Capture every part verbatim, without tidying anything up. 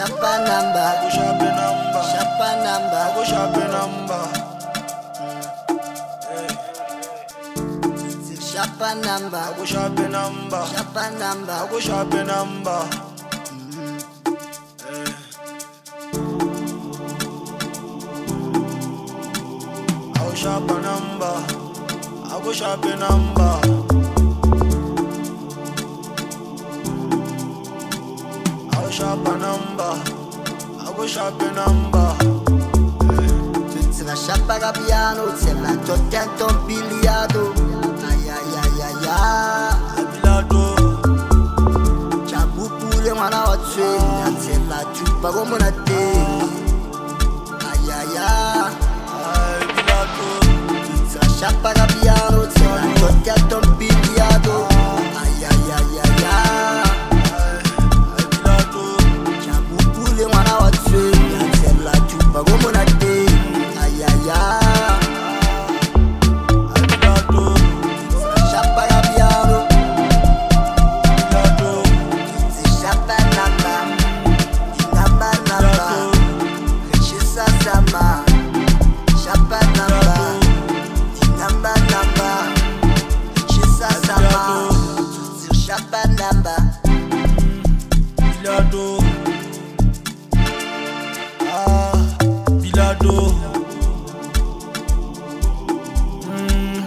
Shapa number, go sharp number, Shapa number, go sharp number. Shapa number, Go sharp number, Shapa number, go sharp number. Go sharp number, I go sharp number. I go sharp number, I go sharp number. Tutsina shapa ga piano, tsela totento biliado. Ay ay ay ay ay. Bilado, Chabupule mwana wa tswenya, tsela chupa go monate. Ay ay ay. ay bilado, Tutsina shapa ga piano, tsela totento biliado. Ay ay ay ay ay. ay bilado, Chabupule mwana wa tswenya, tsela chupa go monate. Ay ay ay. ay bilado, Shapa ga piano, bilado, shapa namba, namba namba. Rechisa sama, shapa namba, namba namba. Rechisa sama, shapa namba. bilado, ah bilado. Mm.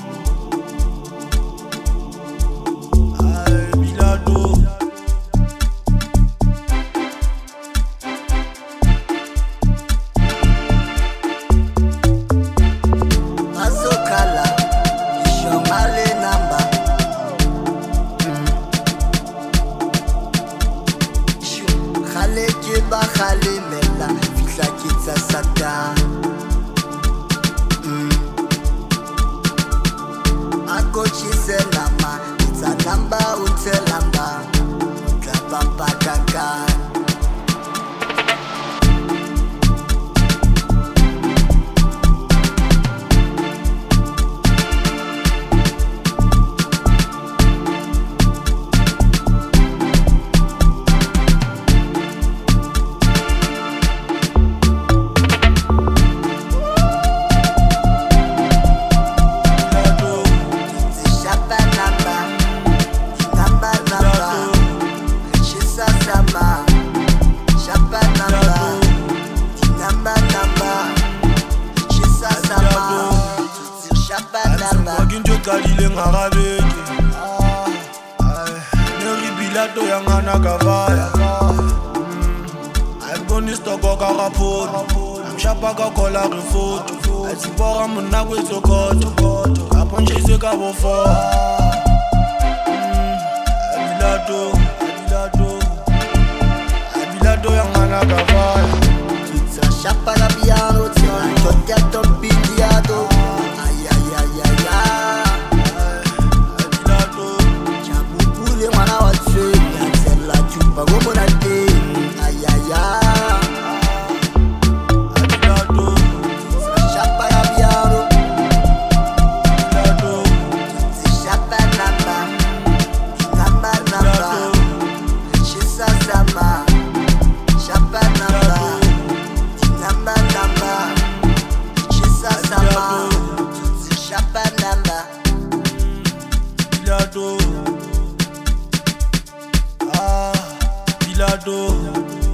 Ay bilado. Mazokala, ishomale namba. Khale ke ba khale mela, fihla ke tsa satan. Ako chise nama, itsa namba unte lamba. Utlapampa kankan. Bilado, Shapa namba, namba namba. Rechisa sama, shapa namba, namba namba. Rechisa sama, shapa namba. wakinto kalile ngakabeke. Ay, neri bilado yangana kavaya. Ayibona isitoko kakaphoto, amshapa kakola rifoto. Ayitsipora muna kwetsokoto, kapho nje isekabo four. Bilado, bilado, bilado yangana kavaya. Tutsa shapa ga piano, tsela totento biliado. Ay ay ay ay ay. Bilado, Chabupule mwana wa tswenya, tsela chupa go monate. Ay ay ay. bilado, Shapa ga piano, bilado, shapa namba, namba namba. Rechisa sama, shapa namba, namba namba. Rechisa sama, shapa namba. bilado, ah bilado.